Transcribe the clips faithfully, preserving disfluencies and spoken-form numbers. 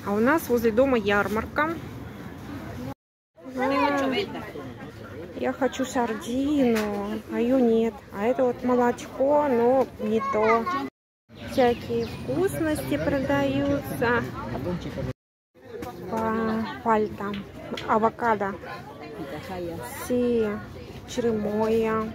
А у нас возле дома ярмарка. Я хочу сардину, а ее нет. А это вот молочко, но не то. Всякие вкусности продаются. По пальтам. Авокадо. Си, черемоя.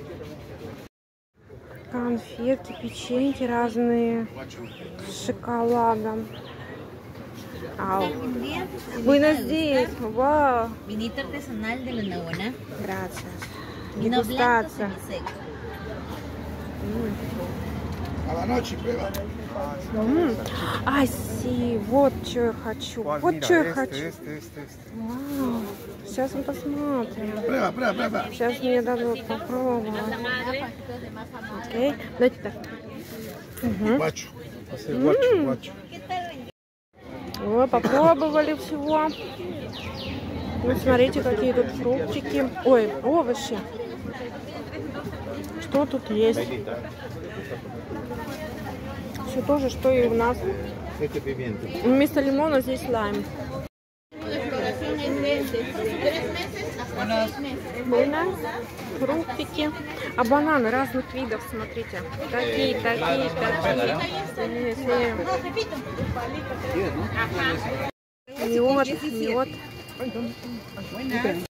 Конфетки, печеньки разные. С шоколадом. Ау. Buenos días. Wow. Vinito artesanal de la Nahuana. Gracias. Vino blanco Дегустация. semiseco. A la noche, prueba. А, си, вот что я хочу. Вот что я хочу. Вау. Сейчас мы посмотрим. Prueba, prueba, prueba. Сейчас мне дадут попробовать. Окей. Дайте так. Угу. Guacho. Guacho, guacho. Ой, попробовали всего. Ну, смотрите, какие тут фруктики. Ой, овощи. Что тут есть? Все то же, что и у нас. Вместо лимона здесь лайм. Бананы, фруктики. А бананы разных видов, смотрите. Такие, такие, такие. Мед, мед.